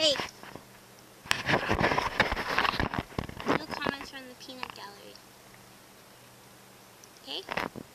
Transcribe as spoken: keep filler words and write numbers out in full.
Hey. No comments from the peanut gallery. Okay?